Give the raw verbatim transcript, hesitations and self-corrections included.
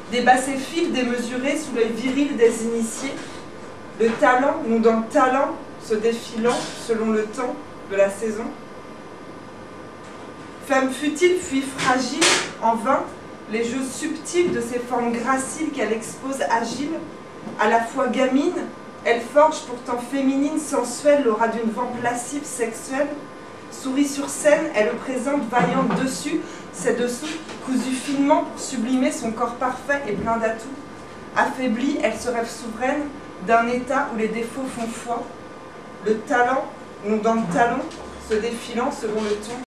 des basséphiles démesurés sous l'œil viril des initiés, le talent, non dans le talent, se défilant selon le temps de la saison. Femme futile, puis fragile, en vain, les jeux subtils de ces formes graciles qu'elle expose agiles, à la fois gamine, elle forge pourtant féminine, sensuelle, l'aura d'une vente lascive, sexuelle. Sourit sur scène, elle le présente vaillante dessus, ses dessous, cousus finement pour sublimer son corps parfait et plein d'atouts. Affaiblie, elle se rêve souveraine d'un état où les défauts font foi. Le talent, non dans le talon, se défilant selon le ton.